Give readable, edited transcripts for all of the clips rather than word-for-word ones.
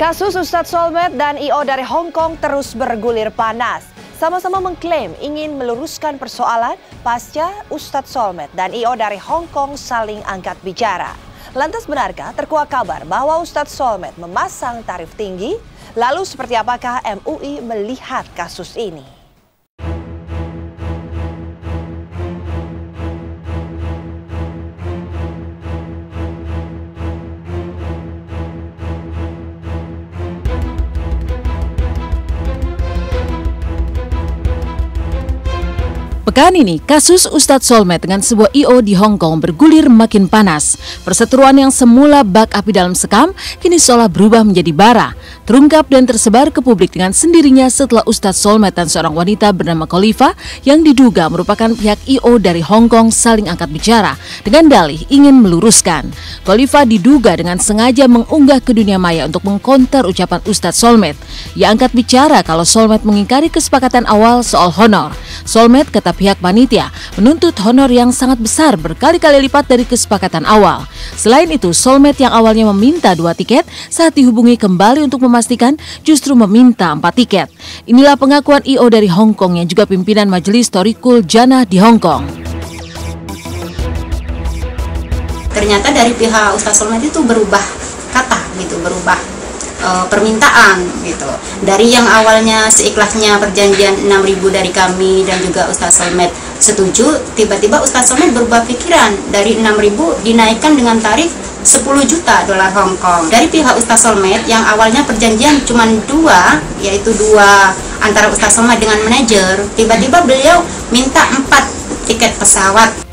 Kasus Ustadz Solmed dan I.O dari Hong Kong terus bergulir panas. Sama-sama mengklaim ingin meluruskan persoalan pasca Ustadz Solmed dan I.O dari Hong Kong saling angkat bicara. Lantas benarkah terkuak kabar bahwa Ustadz Solmed memasang tarif tinggi? Lalu seperti apakah MUI melihat kasus ini? Pekan ini, kasus Ustadz Solmed dengan sebuah I.O di Hong Kong bergulir makin panas. Perseteruan yang semula bak api dalam sekam, kini seolah berubah menjadi bara. Terungkap dan tersebar ke publik dengan sendirinya setelah Ustadz Solmed dan seorang wanita bernama Khalifa yang diduga merupakan pihak I.O dari Hong Kong saling angkat bicara dengan dalih ingin meluruskan. Khalifa diduga dengan sengaja mengunggah ke dunia maya untuk mengkonter ucapan Ustadz Solmed. Ia angkat bicara kalau Solmed mengingkari kesepakatan awal soal honor. Solmed kata pihak panitia menuntut honor yang sangat besar berkali-kali lipat dari kesepakatan awal. Selain itu, Solmed yang awalnya meminta 2 tiket saat dihubungi kembali untuk memastikan justru meminta 4 tiket. Inilah pengakuan I.O dari Hong Kong yang juga pimpinan Majelis Thoriqul Jannah di Hong Kong. Ternyata dari pihak Ustadz Solmed itu berubah kata gitu, berubah permintaan gitu. Dari yang awalnya seikhlasnya perjanjian 6.000 dari kami dan juga Ustadz Solmed setuju, tiba-tiba Ustadz Solmed berubah pikiran, dari 6.000 dinaikkan dengan tarif 10 juta dolar Hong Kong. Dari pihak Ustadz Solmed yang awalnya perjanjian cuma 2, yaitu 2 antara Ustadz Solmed dengan manajer, tiba-tiba beliau minta 4 tiket pesawat.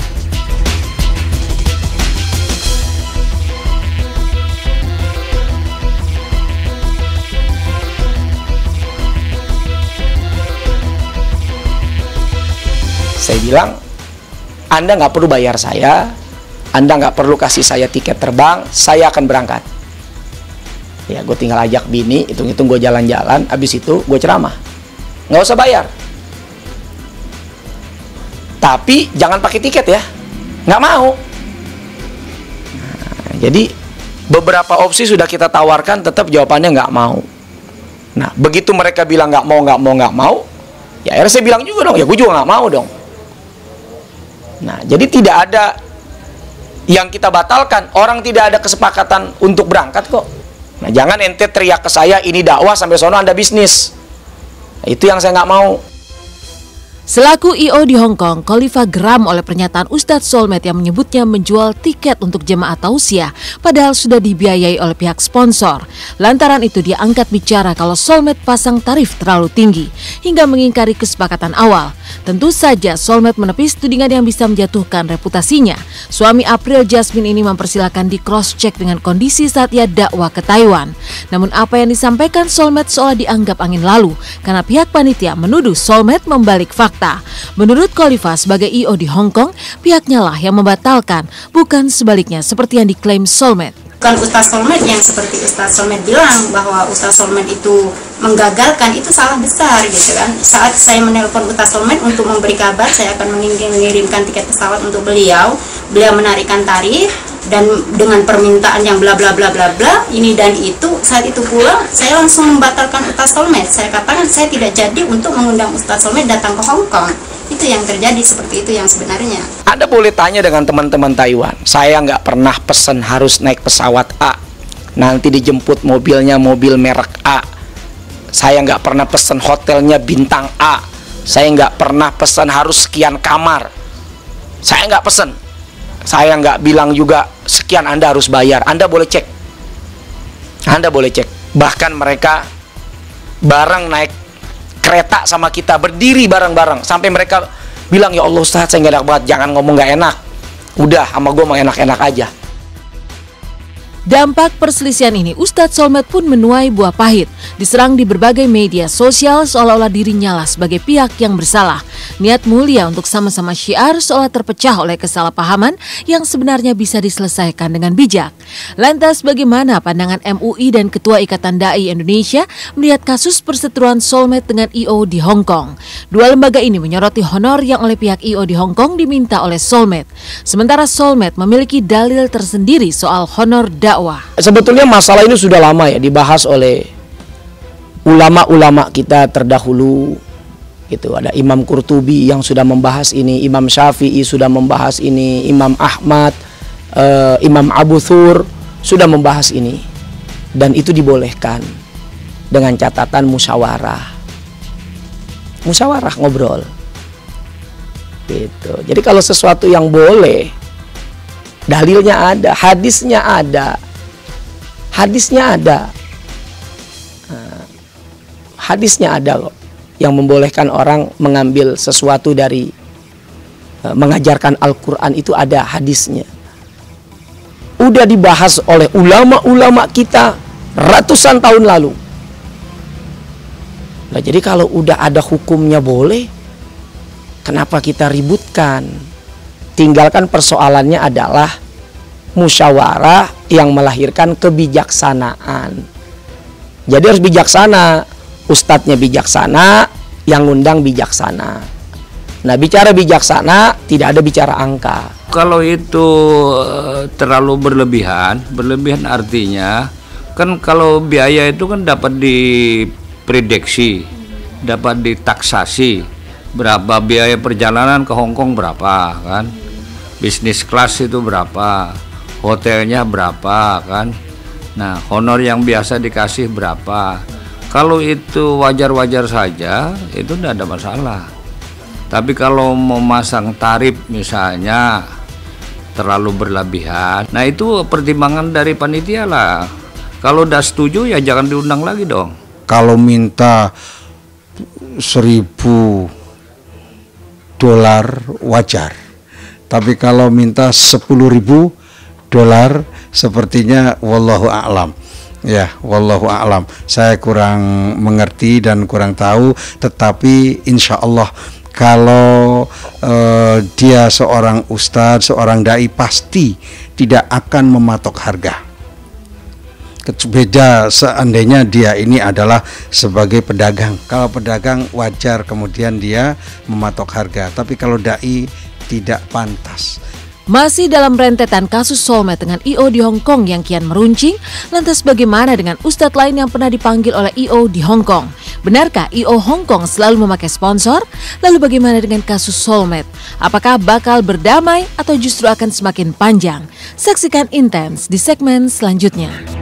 Saya bilang, Anda nggak perlu bayar saya, Anda nggak perlu kasih saya tiket terbang, saya akan berangkat. Ya, gue tinggal ajak bini, hitung-hitung gue jalan-jalan, habis itu gue ceramah. Nggak usah bayar. Tapi jangan pakai tiket ya, nggak mau. Nah, jadi beberapa opsi sudah kita tawarkan, tetap jawabannya nggak mau. Nah, begitu mereka bilang nggak mau, ya akhirnya saya bilang juga dong, ya gue juga nggak mau dong. Nah, jadi tidak ada yang kita batalkan. Orang tidak ada kesepakatan untuk berangkat kok. Nah, jangan ente teriak ke saya, ini dakwah sampai sono Anda bisnis. Nah, itu yang saya nggak mau. Selaku I.O di Hong Kong, Khalifa geram oleh pernyataan Ustadz Solmed yang menyebutnya menjual tiket untuk jemaah tausiah padahal sudah dibiayai oleh pihak sponsor. Lantaran itu dia angkat bicara kalau Solmed pasang tarif terlalu tinggi hingga mengingkari kesepakatan awal. Tentu saja Solmed menepis tudingan yang bisa menjatuhkan reputasinya. Suami April Jasmine ini mempersilahkan di cross-check dengan kondisi saat ia dakwah ke Taiwan. Namun apa yang disampaikan Solmed seolah dianggap angin lalu karena pihak panitia menuduh Solmed membalik fakta. Menurut Khalifa sebagai I.O di Hong Kong, pihaknya lah yang membatalkan, bukan sebaliknya seperti yang diklaim Solmed. Bukan Ustadz Solmed yang seperti Ustadz Solmed bilang bahwa Ustadz Solmed itu menggagalkan, itu salah besar gitu kan. Saat saya menelpon Ustadz Solmed untuk memberi kabar saya akan mengirimkan tiket pesawat untuk beliau menarikkan tarif dan dengan permintaan yang bla bla bla bla bla ini dan itu. Saat itu pula saya langsung membatalkan Ustadz Solmed. Saya katakan saya tidak jadi untuk mengundang Ustadz Solmed datang ke Hong Kong. Itu yang terjadi, seperti itu yang sebenarnya. Anda boleh tanya dengan teman-teman Taiwan. Saya nggak pernah pesan harus naik pesawat A, nanti dijemput mobilnya mobil merek A. Saya nggak pernah pesan hotelnya bintang A. Saya nggak pernah pesan harus sekian kamar. Saya nggak pesan. Saya nggak bilang juga sekian Anda harus bayar. Anda boleh cek. Anda boleh cek. Bahkan mereka bareng naik kereta sama kita, berdiri bareng-bareng sampai mereka bilang, ya Allah Ustaz, saya nggak enak banget, jangan ngomong nggak enak, udah sama gue mau enak-enak aja. Dampak perselisihan ini, Ustadz Solmed pun menuai buah pahit. Diserang di berbagai media sosial seolah-olah dirinya lah sebagai pihak yang bersalah. Niat mulia untuk sama-sama syiar seolah terpecah oleh kesalahpahaman yang sebenarnya bisa diselesaikan dengan bijak. Lantas bagaimana pandangan MUI dan Ketua Ikatan Dai Indonesia melihat kasus perseteruan Solmed dengan I.O di Hong Kong? Dua lembaga ini menyoroti honor yang oleh pihak I.O di Hong Kong diminta oleh Solmed. Sementara Solmed memiliki dalil tersendiri soal honor dakwah dakwah. Sebetulnya masalah ini sudah lama ya dibahas oleh ulama-ulama kita terdahulu. Gitu. Ada Imam Qurtubi yang sudah membahas ini, Imam Syafi'i sudah membahas ini, Imam Ahmad, Imam Abu Thur sudah membahas ini. Dan itu dibolehkan dengan catatan musyawarah. Musyawarah, ngobrol. Gitu. Jadi kalau sesuatu yang boleh, dalilnya ada, hadisnya ada. Hadisnya ada. Hadisnya ada kok yang membolehkan orang mengambil sesuatu dari mengajarkan Al-Quran, itu ada hadisnya. Udah dibahas oleh ulama-ulama kita ratusan tahun lalu. Nah, jadi kalau udah ada hukumnya boleh, kenapa kita ributkan? Tinggalkan, persoalannya adalah musyawarah yang melahirkan kebijaksanaan. Jadi harus bijaksana. Ustadznya bijaksana, yang ngundang bijaksana. Nah, bicara bijaksana tidak ada bicara angka. Kalau itu terlalu berlebihan artinya kan kalau biaya itu kan dapat diprediksi, dapat ditaksasi. Berapa biaya perjalanan ke Hong Kong berapa kan? Bisnis kelas itu berapa? Hotelnya berapa kan? Nah, honor yang biasa dikasih berapa? Kalau itu wajar-wajar saja, itu tidak ada masalah. Tapi kalau memasang tarif misalnya terlalu berlebihan, nah itu pertimbangan dari panitia lah. Kalau udah setuju ya jangan diundang lagi dong. Kalau minta $1.000 wajar, tapi kalau minta $10.000 sepertinya wallahu a'lam. Ya, wallahu a'lam. Saya kurang mengerti dan kurang tahu, tetapi insya Allah kalau dia seorang ustadz, seorang dai, pasti tidak akan mematok harga. Beda seandainya dia ini adalah sebagai pedagang. Kalau pedagang wajar kemudian dia mematok harga, tapi kalau dai tidak pantas. Masih dalam rentetan kasus soulmate dengan I.O di Hong Kong yang kian meruncing, lantas bagaimana dengan ustadz lain yang pernah dipanggil oleh I.O di Hong Kong? Benarkah I.O Hong Kong selalu memakai sponsor? Lalu bagaimana dengan kasus soulmate? Apakah bakal berdamai atau justru akan semakin panjang? Saksikan Intens di segmen selanjutnya.